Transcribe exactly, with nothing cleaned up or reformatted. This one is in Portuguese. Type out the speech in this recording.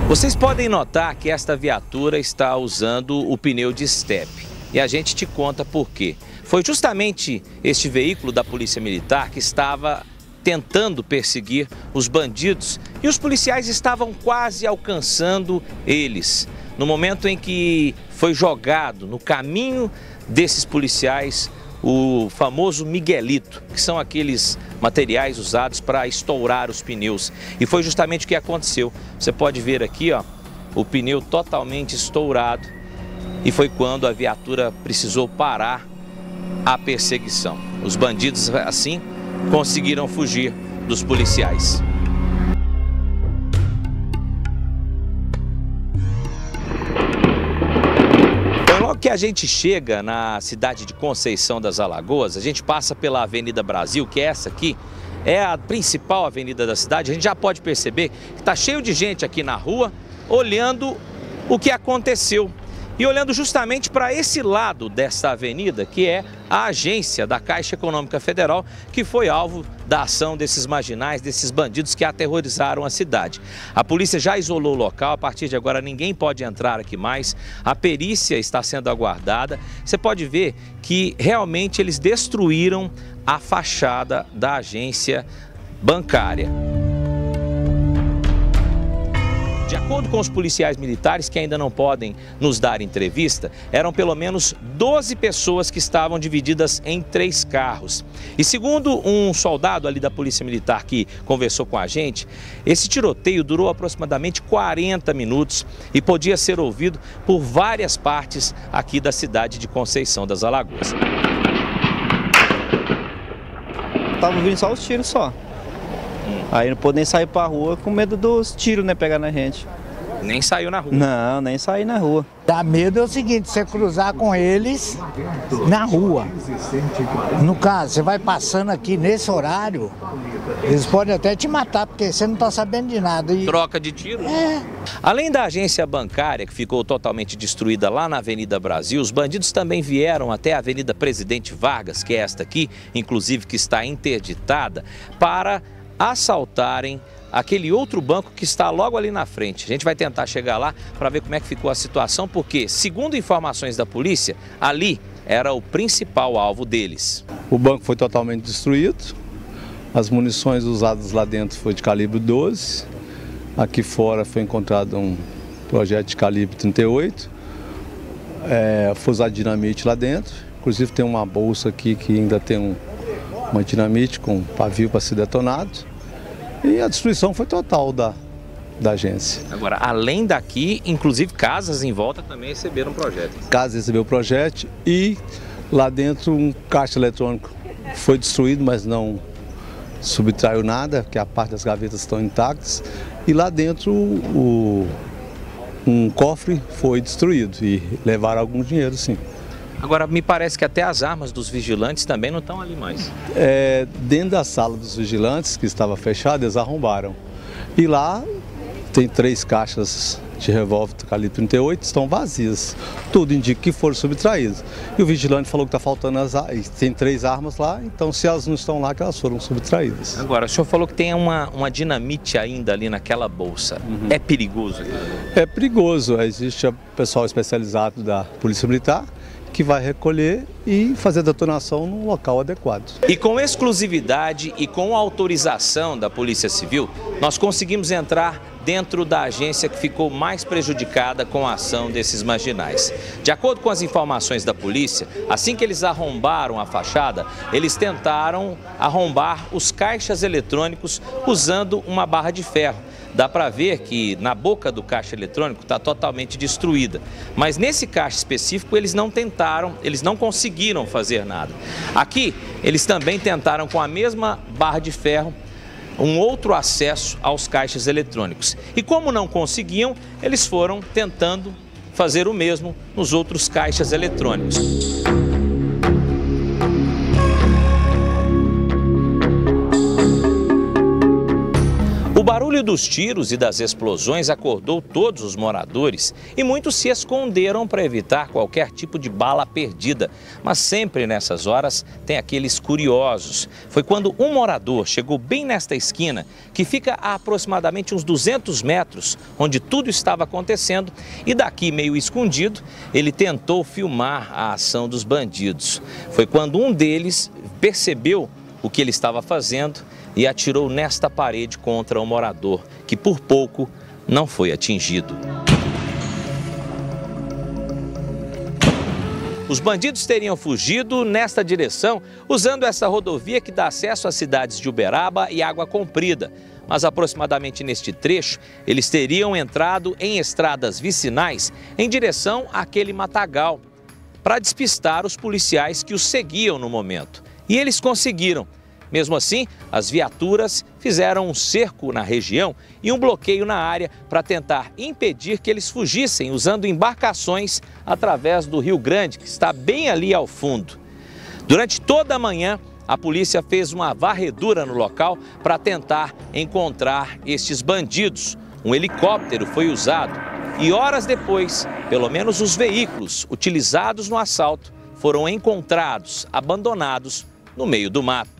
Vocês podem notar que esta viatura está usando o pneu de estepe. E a gente te conta por quê. Foi justamente este veículo da Polícia Militar que estava tentando perseguir os bandidos e os policiais estavam quase alcançando eles. No momento em que foi jogado no caminho desses policiais o famoso Miguelito, que são aqueles materiais usados para estourar os pneus. E foi justamente o que aconteceu. Você pode ver aqui, ó, o pneu totalmente estourado. E foi quando a viatura precisou parar a perseguição. Os bandidos, assim, conseguiram fugir dos policiais. Logo que a gente chega na cidade de Conceição das Alagoas, a gente passa pela Avenida Brasil, que é essa aqui, é a principal avenida da cidade. A gente já pode perceber que está cheio de gente aqui na rua, olhando o que aconteceu. E olhando justamente para esse lado dessa avenida, que é a agência da Caixa Econômica Federal, que foi alvo da ação desses marginais, desses bandidos que aterrorizaram a cidade. A polícia já isolou o local, a partir de agora ninguém pode entrar aqui mais, a perícia está sendo aguardada. Você pode ver que realmente eles destruíram a fachada da agência bancária. De acordo com os policiais militares, que ainda não podem nos dar entrevista, eram pelo menos doze pessoas que estavam divididas em três carros. E segundo um soldado ali da Polícia Militar que conversou com a gente, esse tiroteio durou aproximadamente quarenta minutos e podia ser ouvido por várias partes aqui da cidade de Conceição das Alagoas. Tava vindo só os tiros só. Aí não pôde nem sair pra rua com medo dos tiros, né, pegar na gente. Nem saiu na rua? Não, nem sair na rua. Dá medo é o seguinte, você cruzar com eles na rua. No caso, você vai passando aqui nesse horário, eles podem até te matar, porque você não tá sabendo de nada. E... troca de tiro? É. Além da agência bancária, que ficou totalmente destruída lá na Avenida Brasil, os bandidos também vieram até a Avenida Presidente Vargas, que é esta aqui, inclusive que está interditada, para assaltarem aquele outro banco que está logo ali na frente. A gente vai tentar chegar lá para ver como é que ficou a situação, porque, segundo informações da polícia, ali era o principal alvo deles. O banco foi totalmente destruído, as munições usadas lá dentro foi de calibre doze, aqui fora foi encontrado um projétil de calibre trinta e oito, é, foi usado dinamite lá dentro, inclusive tem uma bolsa aqui que ainda tem um uma dinamite com pavio para ser detonado, e a destruição foi total da, da agência. Agora, além daqui, inclusive casas em volta também receberam projéteis. Casa recebeu projétil e lá dentro um caixa eletrônico foi destruído, mas não subtraiu nada, porque a parte das gavetas estão intactas, e lá dentro o, um cofre foi destruído e levaram algum dinheiro, sim. Agora, me parece que até as armas dos vigilantes também não estão ali mais. É, dentro da sala dos vigilantes, que estava fechada, eles arrombaram. E lá tem três caixas de revólver do calibre trinta e oito, estão vazias. Tudo indica que foram subtraídas. E o vigilante falou que está faltando as armas, tem três armas lá, então se elas não estão lá, que elas foram subtraídas. Agora, o senhor falou que tem uma, uma dinamite ainda ali naquela bolsa. Uhum. É perigoso? É perigoso. Existe o pessoal especializado da Polícia Militar que vai recolher e fazer a detonação no local adequado. E com exclusividade e com autorização da Polícia Civil, nós conseguimos entrar dentro da agência que ficou mais prejudicada com a ação desses marginais. De acordo com as informações da polícia, assim que eles arrombaram a fachada, eles tentaram arrombar os caixas eletrônicos usando uma barra de ferro. Dá para ver que na boca do caixa eletrônico está totalmente destruída. Mas nesse caixa específico eles não tentaram, eles não conseguiram fazer nada. Aqui eles também tentaram com a mesma barra de ferro um outro acesso aos caixas eletrônicos. E como não conseguiam, eles foram tentando fazer o mesmo nos outros caixas eletrônicos. O barulho barulho dos tiros e das explosões acordou todos os moradores e muitos se esconderam para evitar qualquer tipo de bala perdida. Mas sempre nessas horas tem aqueles curiosos. Foi quando um morador chegou bem nesta esquina, que fica a aproximadamente uns duzentos metros, onde tudo estava acontecendo, e daqui meio escondido, ele tentou filmar a ação dos bandidos. Foi quando um deles percebeu o que ele estava fazendo e atirou nesta parede contra o morador, que por pouco não foi atingido. Os bandidos teriam fugido nesta direção, usando essa rodovia que dá acesso às cidades de Uberaba e Água Comprida. Mas aproximadamente neste trecho, eles teriam entrado em estradas vicinais em direção àquele matagal, para despistar os policiais que os seguiam no momento. E eles conseguiram. Mesmo assim, as viaturas fizeram um cerco na região e um bloqueio na área para tentar impedir que eles fugissem usando embarcações através do Rio Grande, que está bem ali ao fundo. Durante toda a manhã, a polícia fez uma varredura no local para tentar encontrar estes bandidos. Um helicóptero foi usado e horas depois, pelo menos os veículos utilizados no assalto foram encontrados, abandonados no meio do mato.